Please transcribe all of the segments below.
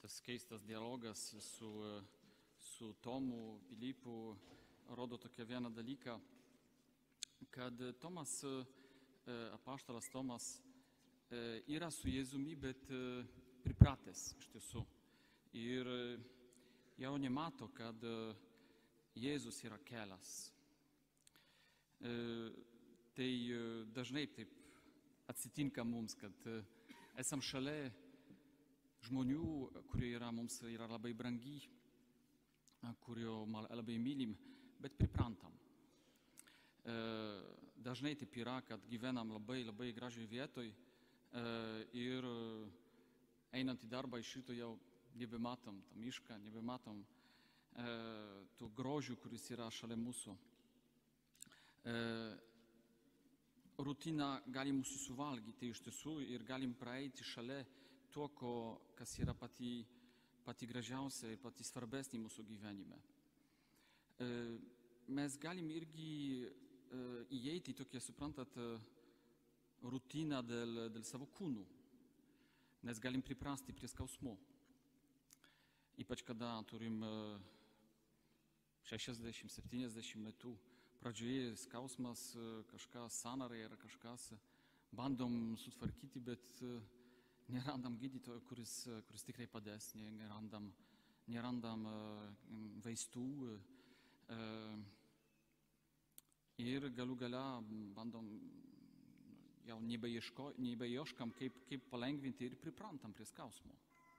Tas keistas dialogas su Tomu, Pilypu rodo tokią vieną dalyką, kad Tomas, apaštalas Tomas, yra su Jėzumi, bet pripratęs iš tiesų. Ir jau nemato, kad Jėzus yra kelias. Tai dažnai taip atsitinka mums, kad esam šalia žmonių, kurie mums yra labai brangi, kurio labai mylim, bet priprantam. Dažnai taip yra, kad gyvenam labai gražiai vietoj ir einant į darbą iš ryto jau nebematom tą mišką, nebematom tų grožių, kuris yra šalia mūsų. Rutina gali mūsų suvalgyti iš tiesų ir galim praeiti šalia to, kas yra pati gražiausia ir pati svarbesnė mūsų gyvenime. Mes galim irgi įeiti į tokią, suprantat, rutiną dėl savo kūnų, nes galim priprasti prie skausmo. Ypač kada turim 60-70 metų, pradžioje skausmas, kažkas sąnariai ar kažkas, bandom sutvarkyti, bet nerandam gydytojo, kuris tikrai padės, nerandam vaistų ir galų gale bandom, jau nebeieškam, kaip palengvinti ir priprantam prie skausmo.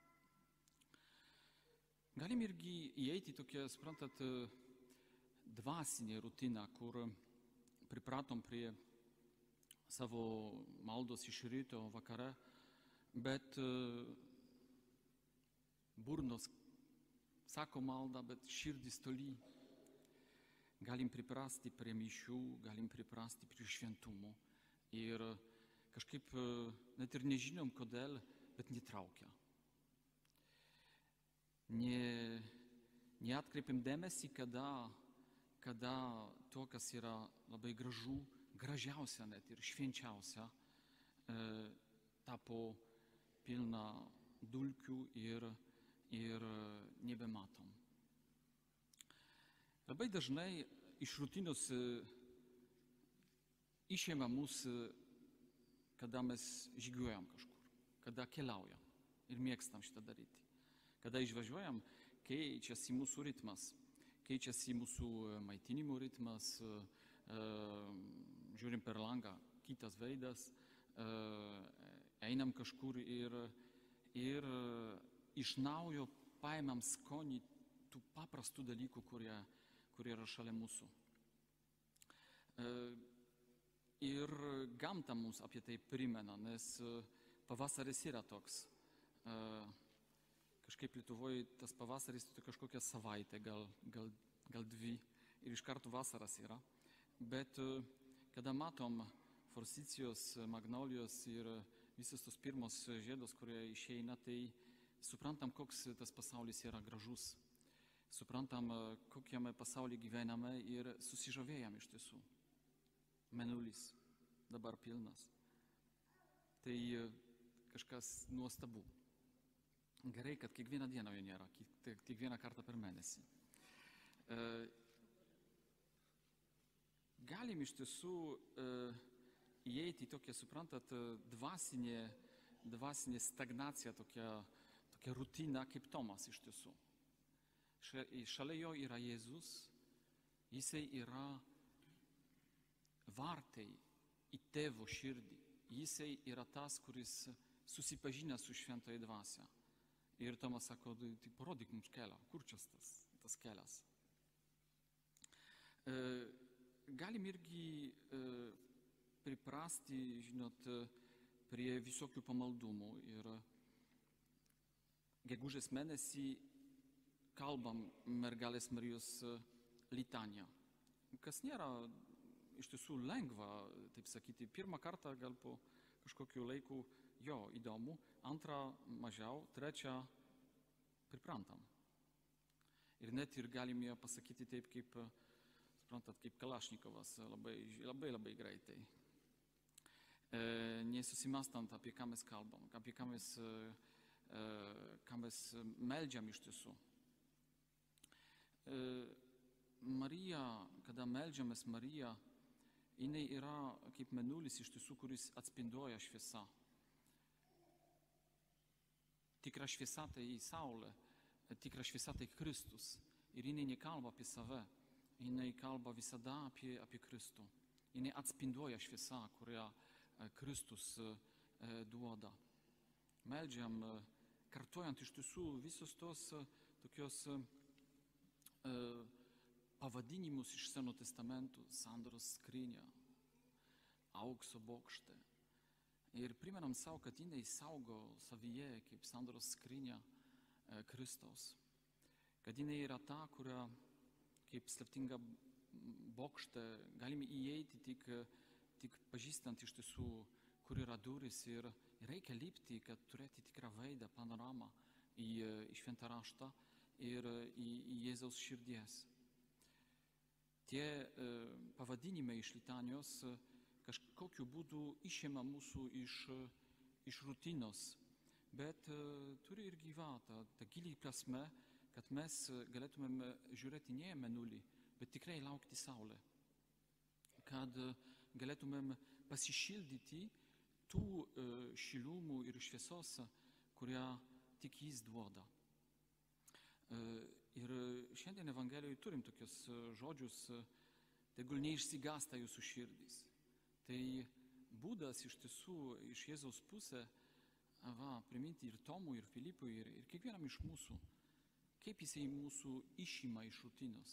Galim irgi įeiti į tokią, suprantat, dvasinę rutiną, kur pripratom prie savo maldos iš ryto, vakare, bet burnos sako maldą, bet širdis toli. Galim priprasti prie mišių, galim priprasti prie šventumo ir kažkaip net ir nežinom kodėl, bet netraukia. Neatkreipiam dėmesį, kada to, kas yra labai gražu, gražiausia net ir švenčiausia, tapo pilna dulkių ir nebematom. Labai dažnai iš rutinos išėma mus, kada mes žygiuojam kažkur, kada keliaujam ir mėgstam šitą daryti. Kada išvažiuojam, keičiasi mūsų ritmas, keičiasi mūsų maitinimo ritmas, žiūrim per langą, kitas veidas, einam kažkur ir iš naujo paimam skonį tų paprastų dalykų, kurie yra šalia mūsų. Ir gamta mums apie tai primena, nes pavasaris yra toks. Kažkaip Lietuvoje tas pavasaris tai kažkokia savaitė, gal dvi, ir iš karto vasaras yra. Bet kada matom forsycijos, magnolijos ir visos tos pirmos žiedos, kurie išeina, tai suprantam, koks tas pasaulis yra gražus. Suprantam, kokiame pasaulyje gyvename ir susižavėjam iš tiesų. Mėnulis dabar pilnas. Tai kažkas nuostabu. Gerai, kad kiekvieną dieną jo nėra, kiekvieną kartą per mėnesį. Galim iš tiesų įeiti į tokią, suprantat, dvasinė stagnacija, tokia rutina kaip Tomas iš tiesų. Šalia jo yra Jėzus, jisai yra vartai į tėvo širdį, jisai yra tas, kuris susipažinęs su šventoji dvasia. Ir Tomas sako, tai parodyk mums kelią, kur čia tas kelias. Galim irgi priprasti, žinot, prie visokių pamaldumų ir gegužės mėnesį kalbam mergelės Marijos litaniją, kas nėra iš tiesų lengva, taip sakyti, pirmą kartą gal po kažkokiu laiku jo įdomu, antrą mažiau, trečią priprantam. Ir net ir galim ją pasakyti taip, kaip, suprantat, kaip Kalašnikovas, labai greitai. Nesusimastant, apie ką mes kalbam, apie ką mes ką mes meldžiam iš tiesų. Marija, kada meldžiamės Mariją, jinai yra kaip mėnulis iš tiesų, kuris atspinduoja šviesą. Tikra šviesa tai Saulė, tikra šviesa tai Kristus. Ir jinai nekalba apie save, jinai kalba visada apie Kristų. Jinai atspinduoja šviesą, kurią Kristus duoda. Meldžiam, kartuojant iš tiesų visus tos tokios pavadinimus iš Seno testamentų, sandoros skrynia, aukso bokšte. Ir primenam savo, kad jinai saugo savyje kaip sandoros skrynia Kristaus. Kad jinai yra ta, kurią kaip slaptinga bokšte galime įeiti tik pažįstant iš tiesų, kur yra durys ir reikia lipti, kad turėti tikrą veidą, panoramą į šventą raštą ir į Jėzaus širdies. Tie pavadinimai iš litanijos kažkokiu būdu išima mūsų iš rutinos, bet turi ir gyvą tą gilį prasme, kad mes galėtumėm žiūrėti ne mėnulį, bet tikrai laukti Saulę. Kad galėtumėm pasišildyti tų šilumų ir šviesos, kurią tik jis duoda. Ir šiandien Evangelijoje turim tokius žodžius, tegul neišsigąsta jūsų širdys. Tai būdas iš tiesų iš Jėzaus pusė priminti ir Tomui, ir Filipui, ir kiekvienam iš mūsų, kaip jisai mūsų išima iš rutinos.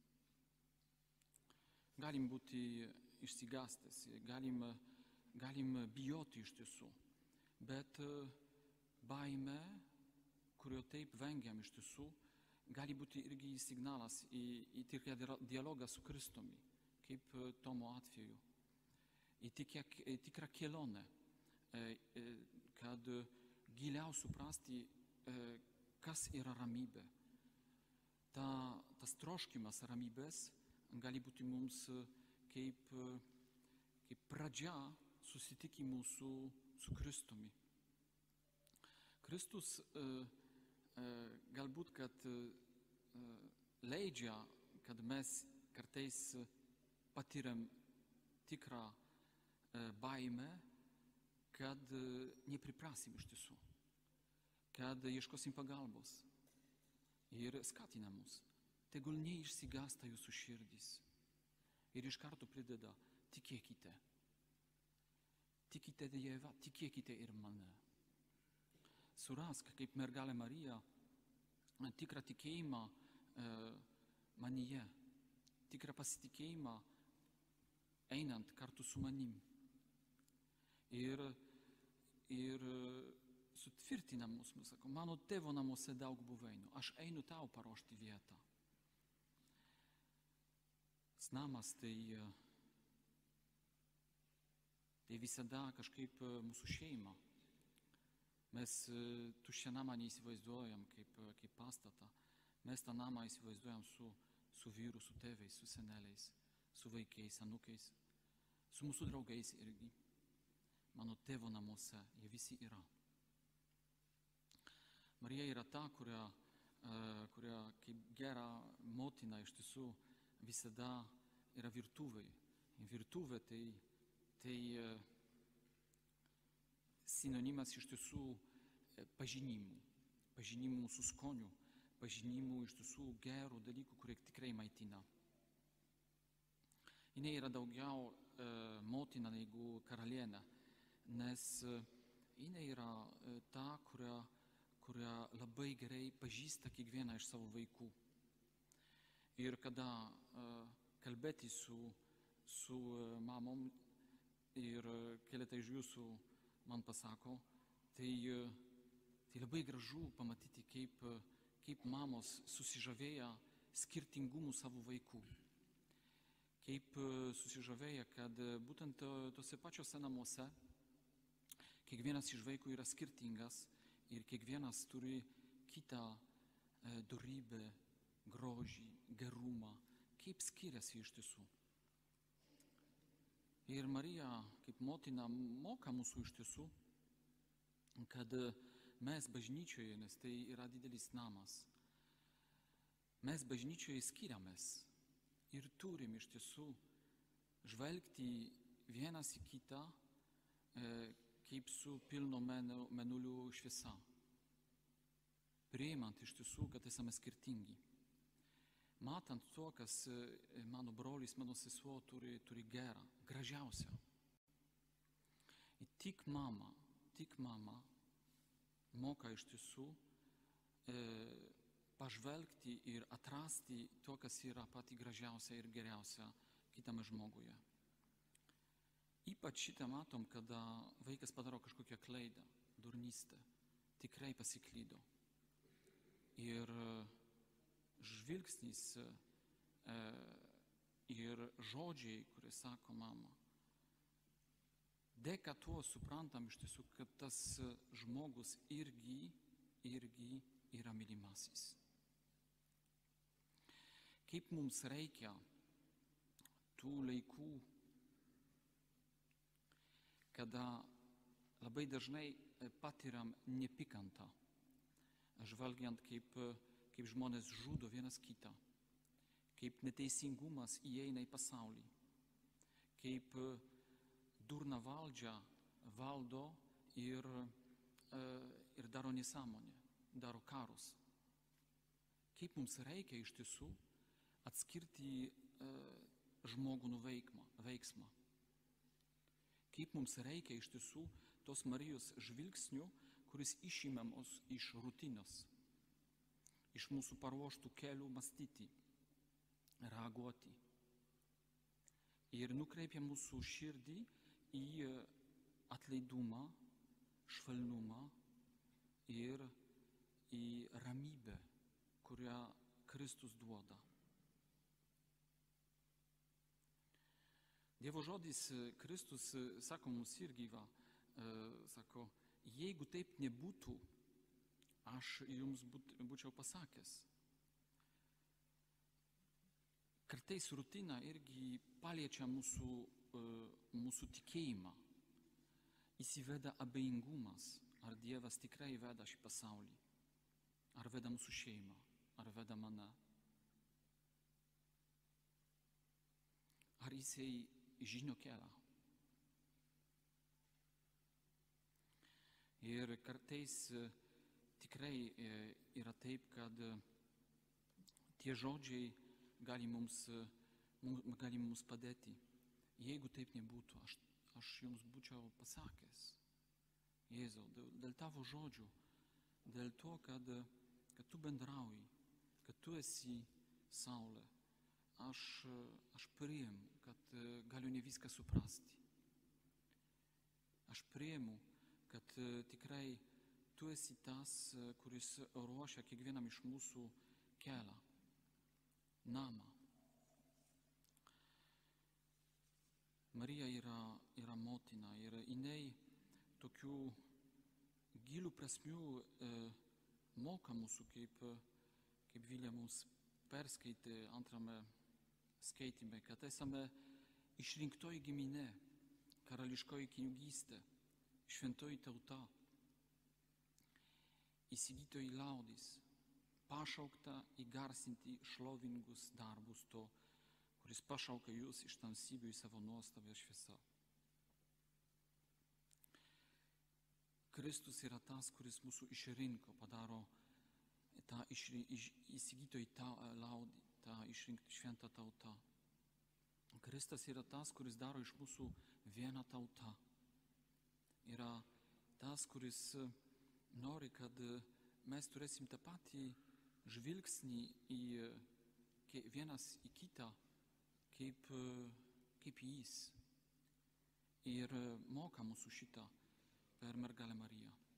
Galim būti išsigąstas, galim bijoti iš tiesų, bet baime, kurio taip vengiam iš tiesų, gali būti irgi signalas į tikrą dialogą su Kristumi, kaip Tomo atveju. Į tikrą kelionę, kad giliau suprasti, kas yra ramybė. Tas troškimas ramybės gali būti mums kaip pradžia susitikimų su Kristumi. Kristus galbūt, kad leidžia, kad mes kartais patiriam tikrą baimę, kad nepriprasim iš tiesų, kad ieškosim pagalbos ir skatina mus. Tegul neišsigąsta jūsų širdys. Ir iš karto prideda, tikėkite. Tikite Dievą, tikėkite ir mane. Surask, kaip mergelė Marija, tikrą tikėjimą manyje, tikrą pasitikėjimą einant kartu su manim. Ir sutvirtina mus, sako, mano tėvo namuose daug buveinių, aš einu tau paruošti vietą. Namas tai visada kažkaip mūsų šeima. Mes tuščią namą neįsivaizduojam kaip pastatą. Mes tą namą įsivaizduojam su vyru, su tėvais, su seneliais, su vaikais, anūkais, su mūsų draugais irgi. Mano tėvo namuose jie visi yra. Marija yra ta, kuria kaip gera motina iš tiesų visada yra virtuvėj. Virtuvė tai sinonimas iš tiesų pažinimų mūsų skonių, pažinimų iš tiesų gerų dalykų, kurie tikrai maitina. Jinai yra daugiau motina negu karalienė, nes jinai yra ta, kuria labai gerai pažįsta kiekvieną iš savo vaikų. Ir kada kalbėti su mamom ir keletą iš jūsų man pasako, tai labai gražu pamatyti, kaip mamos susižavėja skirtingumų savo vaikų. Kaip susižavėja, kad būtent tose pačiose namuose kiekvienas iš vaikų yra skirtingas ir kiekvienas turi kitą dorybę, grožį, gerumą, kaip skiriasi iš tiesų. Ir Marija, kaip motina, moka mūsų iš tiesų, kad mes bažnyčioje, nes tai yra didelis namas, mes bažnyčioje skiriamės ir turim iš tiesų žvelgti vienas į kitą kaip su pilno mėnulio šviesa, priimant iš tiesų, kad esame skirtingi. Matant to, kas mano brolis, mano sesuo turi gerą, gražiausią. Ir tik mama moka iš tiesų pažvelgti ir atrasti to, kas yra pati gražiausia ir geriausia kitame žmoguje. Ypač šitą matom, kada vaikas padaro kažkokią klaidą, durnystę, tikrai pasiklydo. Ir žvilgsnis ir žodžiai, kurie sako mama, dėka tuo suprantam iš tiesų, kad tas žmogus irgi yra mylimasis. Kaip mums reikia tų laikų, kada labai dažnai patiriam nepykantą, žvelgiant kaip žmonės žudo vienas kitą, kaip neteisingumas įeina į pasaulį, kaip durna valdžia valdo ir daro nesąmonę, daro karus. Kaip mums reikia iš tiesų atskirti žmogų nuo veiksmą. Kaip mums reikia iš tiesų tos Marijos žvilgsnių, kuris išima mus iš rutinos, iš mūsų paruoštų kelių mąstyti, reaguoti. Ir nukreipia mūsų širdį į atleidumą, švelnumą ir į ramybę, kurią Kristus duoda. Dievo žodis Kristus sako mums irgi, sako, jeigu taip nebūtų, aš jums būčiau pasakęs. Kartais rutina irgi paliečia mūsų tikėjimą. Įsiveda abejingumas, ar Dievas tikrai veda šį pasaulį, ar veda mūsų šeimą, ar veda mane. Ar jisai žino kelią. Ir kartais tikrai yra taip, kad tie žodžiai gali mums padėti. Jeigu taip nebūtų, aš jums būčiau pasakęs, Jėzau, dėl tavo žodžių, dėl to, kad tu bendrauji, kad tu esi saulė, aš priimu, kad galiu ne viską suprasti. Aš priimu, kad tikrai tu esi tas, kuris ruošia kiekvienam iš mūsų kelią, namą. Marija yra motina ir jinai tokių gilių prasmių moka mūsų, kaip Vilija mums perskaitė antrame skaitime, kad esame išrinktoji giminė, karališkoji kunigystė, šventoji tauta, įsigytoji liaudis, pašaukta įgarsinti šlovingus darbus to, kuris pašaukia jūs iš tamsybių į savo nuostabią šviesą. Kristus yra tas, kuris mūsų išrinko, padaro tą įsigytoji liaudį, tą išrinktą šventą tautą. Kristus yra tas, kuris daro iš mūsų vieną tautą. Yra tas, kuris nori, kad mes turėsim tą patį žvilgsnį vienas į kitą, kaip jis. Ir moka mūsų šitą per mergelę Mariją.